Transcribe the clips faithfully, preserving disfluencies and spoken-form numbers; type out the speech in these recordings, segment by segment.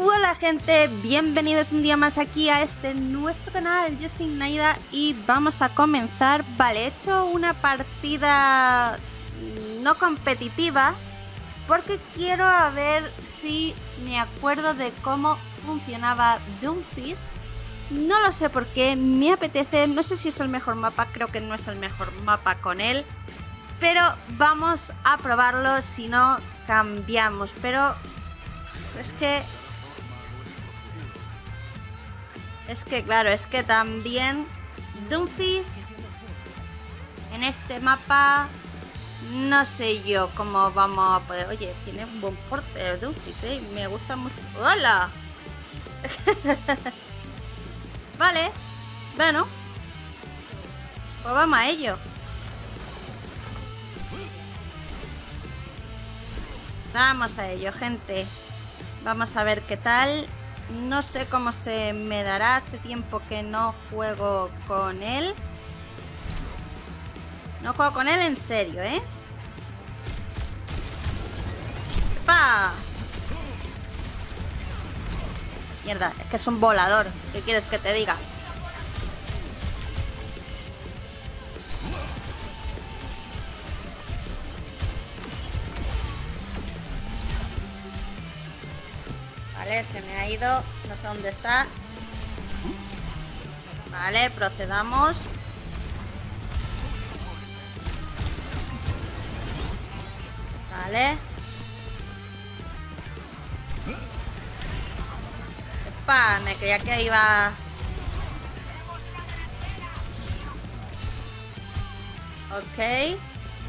Hola gente, bienvenidos un día más aquí a este nuestro canal. Yo soy Naida y vamos a comenzar. Vale, he hecho una partida no competitiva porque quiero a ver si me acuerdo de cómo funcionaba Doomfist. No lo sé por qué, me apetece, no sé si es el mejor mapa, creo que no es el mejor mapa con él, pero vamos a probarlo, si no cambiamos. Pero es que es que claro, es que también Doomfist en este mapa no sé yo cómo vamos a poder. Oye, tiene un buen porte Doomfist, ¿eh? Me gusta mucho. ¡Hola! Vale, bueno, pues vamos a ello. Vamos a ello, gente. Vamos a ver qué tal. No sé cómo se me dará. Hace tiempo que no juego con él. No juego con él en serio, ¿eh? ¡Epa! Mierda, es que es un volador. ¿Qué quieres que te diga? Vale, se me ha ido. No sé dónde está. Vale, procedamos. Vale. Epa, me creía que iba... Ok.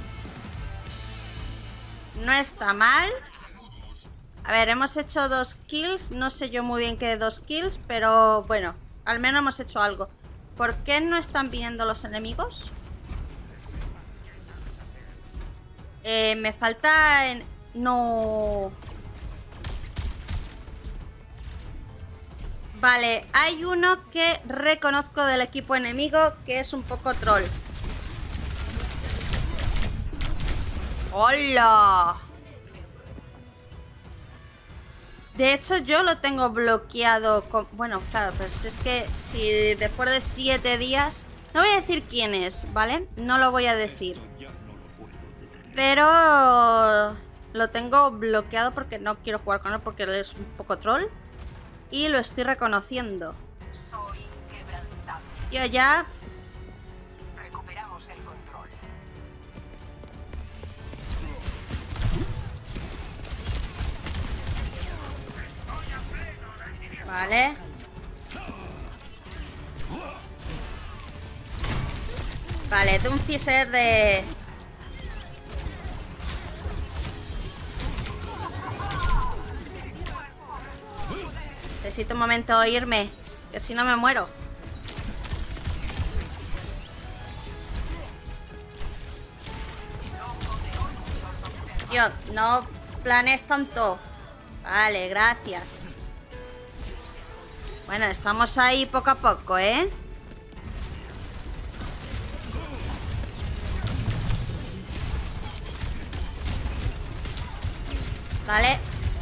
No está mal. A ver, hemos hecho dos kills. No sé yo muy bien qué dos kills, pero bueno, al menos hemos hecho algo. ¿Por qué no están viniendo los enemigos? Eh, me falta... En... No... Vale, hay uno que reconozco del equipo enemigo que es un poco troll. ¡Hola! De hecho, yo lo tengo bloqueado con... Bueno, claro, pues es que si después de siete días... No voy a decir quién es, ¿vale? No lo voy a decir. Pero... Lo tengo bloqueado porque no quiero jugar con él porque él es un poco troll. Y lo estoy reconociendo. Yo ya... Recuperamos el control. Vale. Vale, Doomfist es de... Necesito un momento irme, que si no me muero. Tío, no planees tanto. Vale, gracias. Bueno, estamos ahí poco a poco, ¿eh? Vale.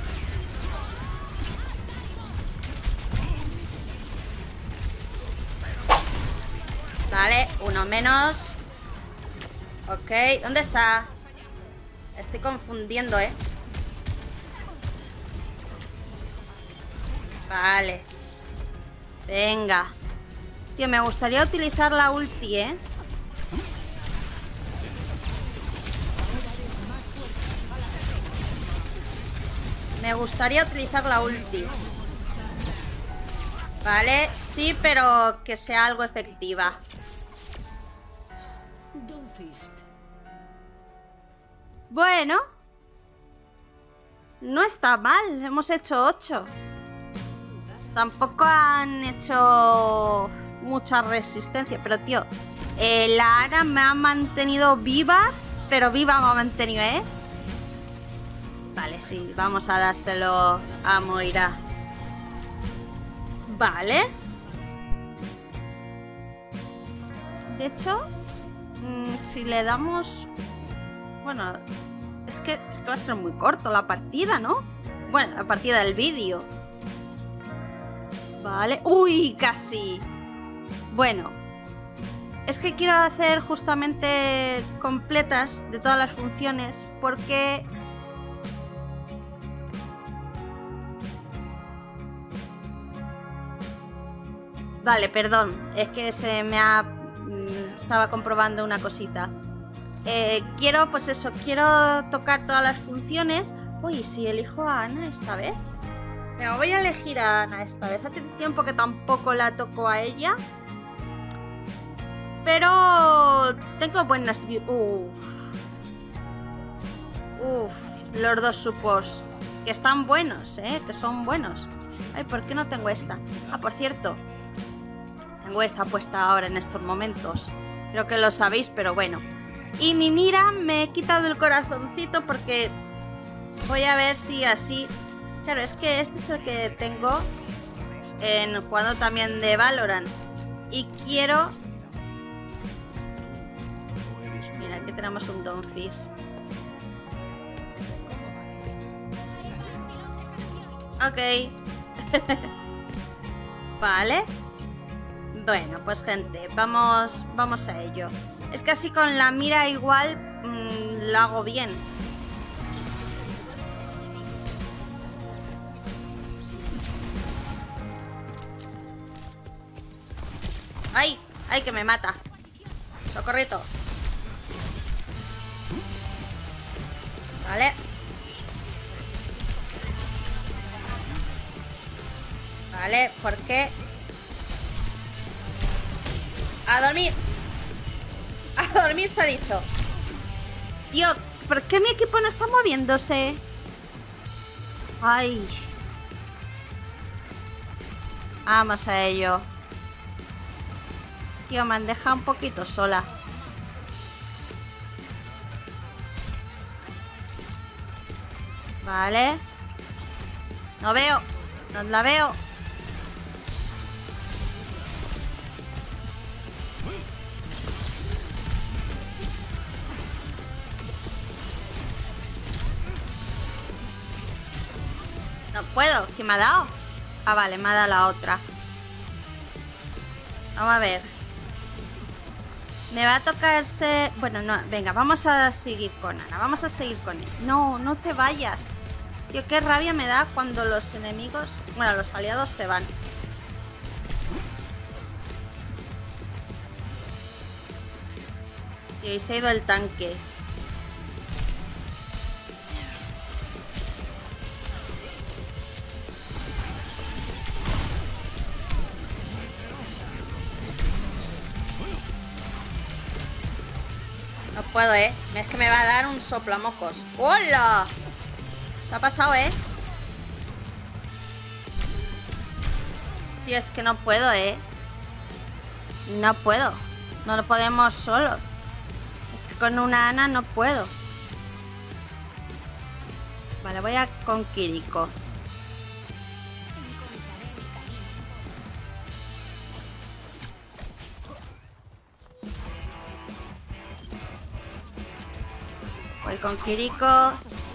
Vale, uno menos. Ok, ¿dónde está? Estoy confundiendo, ¿eh? Vale. Venga. Tío, me gustaría utilizar la ulti, ¿eh? Me gustaría utilizar la ulti. Vale, sí, pero que sea algo efectiva. Bueno, no está mal, hemos hecho ocho. Tampoco han hecho mucha resistencia, pero tío, eh, la Ana me ha mantenido viva, pero viva me ha mantenido, ¿eh? Vale, sí, vamos a dárselo a Moira. Vale. De hecho, mmm, si le damos... Bueno, es que, es que va a ser muy corto la partida, ¿no? Bueno, la partida del vídeo. Vale. ¡Uy! Casi. Bueno. Es que quiero hacer justamente completas de todas las funciones porque... Vale, perdón. Es que se me ha... Estaba comprobando una cosita. Eh, quiero, pues eso, quiero tocar todas las funciones. Uy, si elijo a Ana esta vez. Me voy a elegir a Ana esta vez. Hace tiempo que tampoco la toco a ella. Pero tengo buenas... Uff. Uff. Los dos supports. Que están buenos, ¿eh? Que son buenos. Ay, ¿por qué no tengo esta? Ah, por cierto. Tengo esta puesta ahora en estos momentos. Creo que lo sabéis, pero bueno. Y mi mira me he quitado el corazoncito porque... Voy a ver si así... Claro, es que este es el que tengo en jugando también de Valorant. Y quiero... Mira, aquí tenemos un Donfish. Ok. Vale. Bueno, pues gente, vamos, vamos a ello. Es que así con la mira igual mmm, lo hago bien. ¡Ay! ¡Ay, que me mata! ¡Socorrito! Vale. Vale, ¿por qué? ¡A dormir! ¡A dormir se ha dicho! Tío, ¿por qué mi equipo no está moviéndose? ¡Ay! Vamos a ello. Tío, me han dejado un poquito sola. Vale. No veo. No la veo. No puedo. ¿Quién me ha dado? Ah, vale, me ha dado la otra. Vamos a ver. Me va a tocarse... Bueno, no, venga, vamos a seguir con Ana. Vamos a seguir con él. No, no te vayas. Tío, qué rabia me da cuando los enemigos... Bueno, los aliados se van. Y se ha ido el tanque. No puedo, ¿eh? Es que me va a dar un soplamocos. ¡Hola! Se ha pasado, ¿eh? Tío, es que no puedo, ¿eh? No puedo. No lo podemos solos. Es que con una Ana no puedo. Vale, voy a con Kiriko. Voy con Kiriko.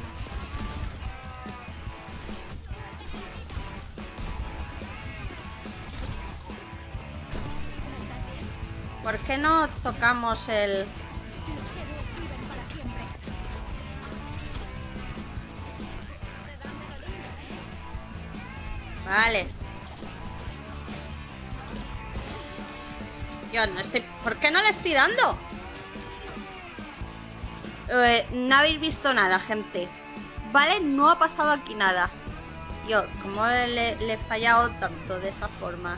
¿Por qué no tocamos el...? Vale. Yo no estoy... ¿Por qué no le estoy dando? Eh, no habéis visto nada, gente. Vale, no ha pasado aquí nada. Yo, ¿cómo le, le he fallado tanto de esa forma?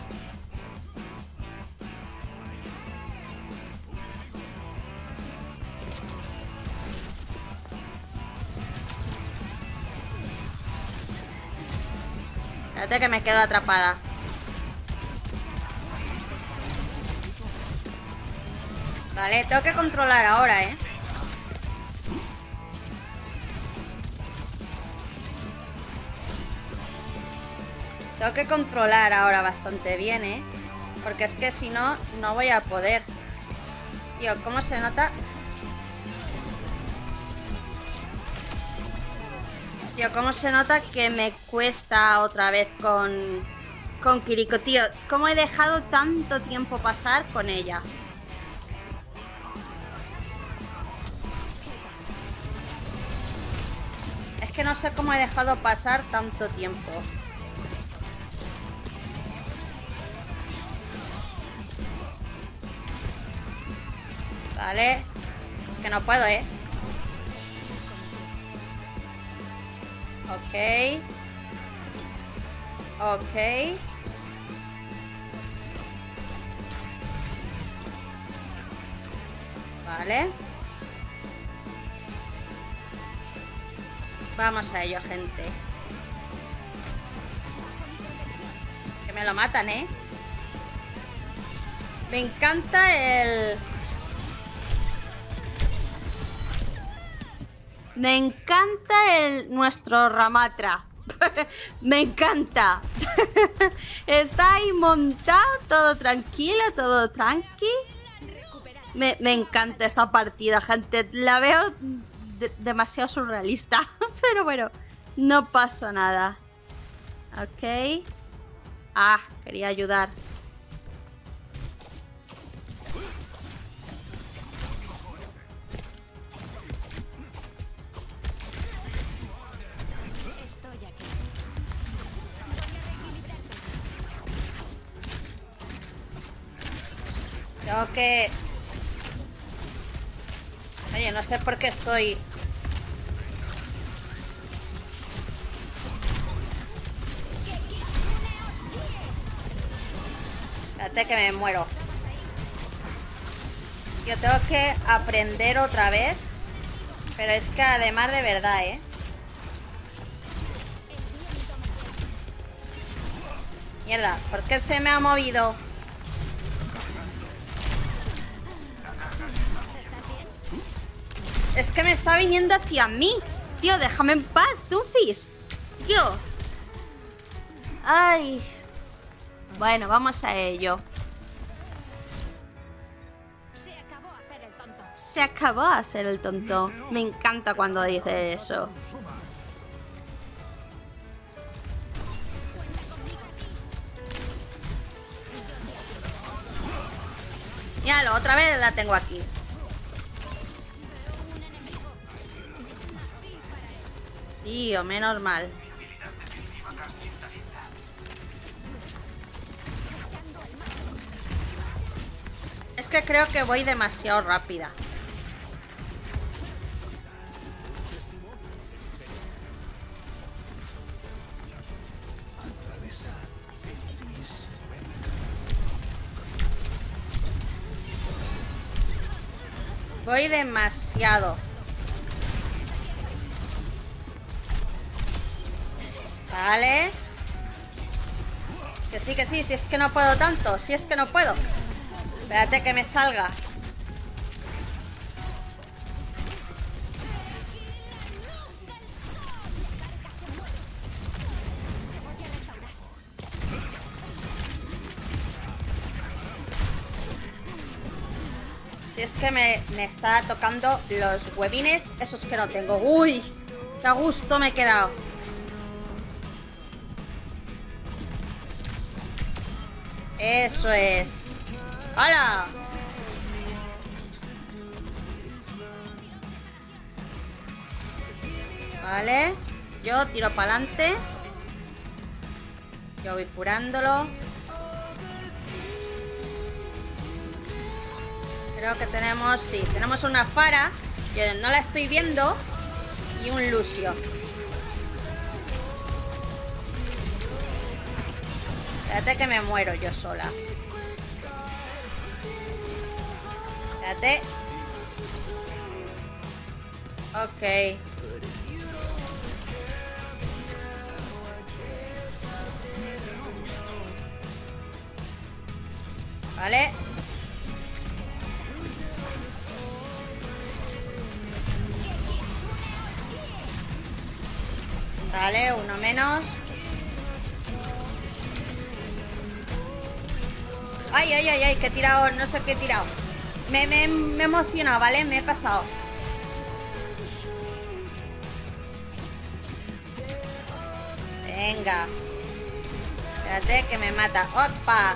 Espérate que me quedo atrapada. Vale, tengo que controlar ahora, ¿eh? Tengo que controlar ahora bastante bien, ¿eh? Porque es que si no, no voy a poder. Tío, ¿cómo se nota? Tío, ¿cómo se nota que me cuesta otra vez con, Con Kiriko, tío. ¿Cómo he dejado tanto tiempo pasar con ella? Es que no sé cómo he dejado pasar tanto tiempo. Vale. Es que no puedo, ¿eh? Ok. Ok. Vale. Vamos a ello, gente. Que me lo matan, ¿eh? Me encanta el... Me encanta el... nuestro Ramatra. Me encanta. Está ahí montado, todo tranquilo, todo tranqui. Me, me encanta esta partida, gente. La veo de demasiado surrealista. Pero bueno, no pasa nada. Ok. Ah, quería ayudar. Tengo que... Oye, no sé por qué estoy... Espérate que me muero. Yo tengo que aprender otra vez. Pero es que además de verdad, ¿eh? Mierda, ¿por qué se me ha movido? Es que me está viniendo hacia mí. Tío, déjame en paz, Doomfist. Tío. Ay. Bueno, vamos a ello. Se acabó hacer el tonto. Se acabó hacer el tonto. Me encanta cuando dice eso. Míralo, otra vez la tengo aquí. Tío, menos mal. Es que creo que voy demasiado rápida. Voy demasiado. Vale. Que sí, que sí, si es que no puedo tanto. Si es que no puedo. Espérate que me salga. Si es que me, me está tocando los huevines. Esos que no tengo. Uy, qué a gusto me he quedado. Eso es. ¡Hala! Vale. Yo tiro para adelante. Yo voy curándolo. Creo que tenemos... Sí, tenemos una Fara. Yo no la estoy viendo. Y un Lucio. Espérate que me muero yo sola. Espérate. Ok. Vale. Vale, uno menos. Ay, ay, ay, ay, que he tirado, no sé qué he tirado. Me, me, me he emocionado, ¿vale? Me he pasado. Venga. Espérate que me mata. ¡Opa!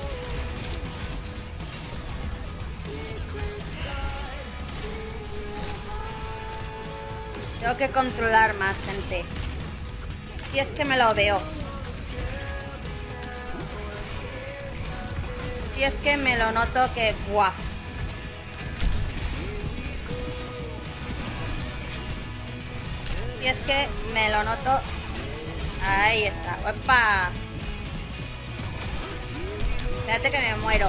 Tengo que controlar más, gente. Si es que me lo veo. Si es que me lo noto que... ¡buah! Si es que me lo noto... Ahí está. ¡Opa! Espérate que me muero.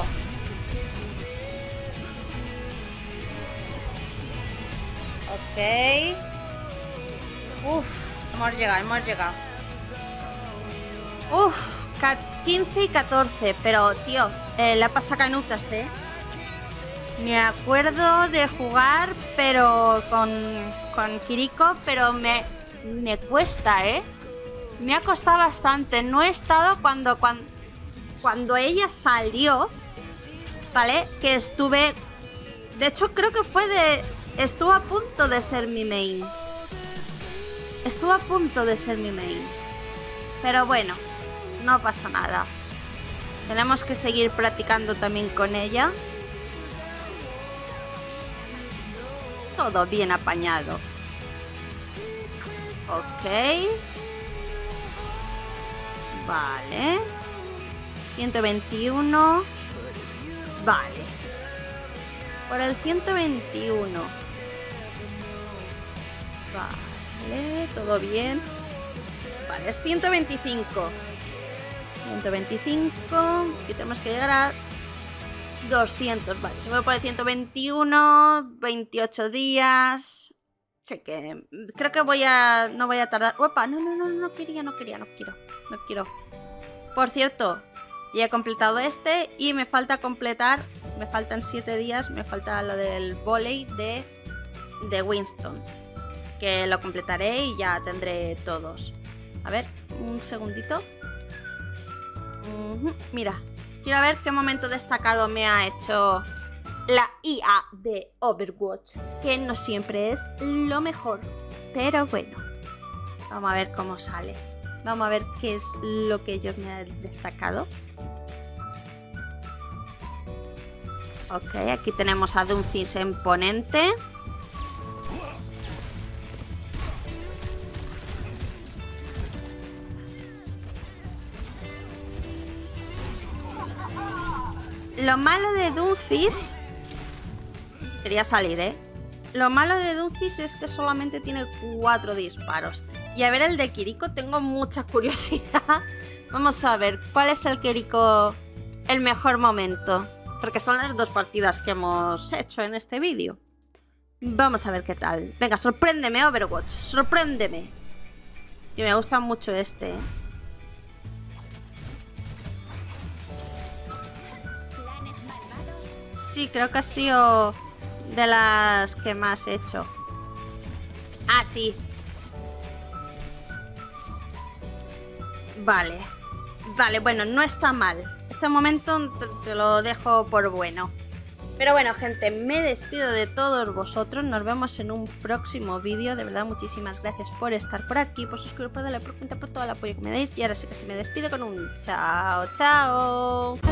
Ok. Uf, hemos llegado, hemos llegado. Uf, quince y catorce. Pero, tío, eh, la pasa canutas, ¿eh? Me acuerdo de jugar, pero con, con Kiriko, pero me, me cuesta, ¿eh? Me ha costado bastante. No he estado cuando, cuando, cuando ella salió, ¿vale? Que estuve... De hecho, creo que fue de... Estuvo a punto de ser mi main. Estuvo a punto de ser mi main. Pero bueno, no pasa nada. Tenemos que seguir practicando también con ella. Todo bien apañado. Ok. Vale. ciento veintiuno. Vale. Por el ciento veintiuno. Vale, todo bien. Vale, es ciento veinticinco. ciento veinticinco. Y tenemos que llegar a doscientos. Vale, se me pone ciento veintiuno. veintiocho días. Sí, que creo que voy a... No voy a tardar... Opa, no, no, no, no quería, no quería, no quiero. No quiero. Por cierto, ya he completado este y me falta completar... Me faltan siete días, me falta lo del volei de, de Winston. Que lo completaré y ya tendré todos. A ver, un segundito. Uh-huh. Mira, quiero ver qué momento destacado me ha hecho la I A de Overwatch. Que no siempre es lo mejor. Pero bueno, vamos a ver cómo sale. Vamos a ver qué es lo que ellos me han destacado. Ok, aquí tenemos a Doomfist en ponente. Lo malo de Doomfist... Quería salir, ¿eh? Lo malo de Doomfist es que solamente tiene cuatro disparos. Y a ver el de Kiriko, tengo mucha curiosidad. Vamos a ver, ¿cuál es el Kiriko el mejor momento? Porque son las dos partidas que hemos hecho en este vídeo. Vamos a ver qué tal. Venga, sorpréndeme, Overwatch. Sorpréndeme. Y me gusta mucho este, ¿eh? Sí, creo que ha sido de las que más he hecho. Ah, sí. Vale. Vale, bueno, no está mal. Este momento te, te lo dejo por bueno. Pero bueno, gente, me despido de todos vosotros. Nos vemos en un próximo vídeo. De verdad, muchísimas gracias por estar por aquí, por suscribiros, por darle, por comentar, por todo el apoyo que me dais. Y ahora sí que se me despido con un chao, chao.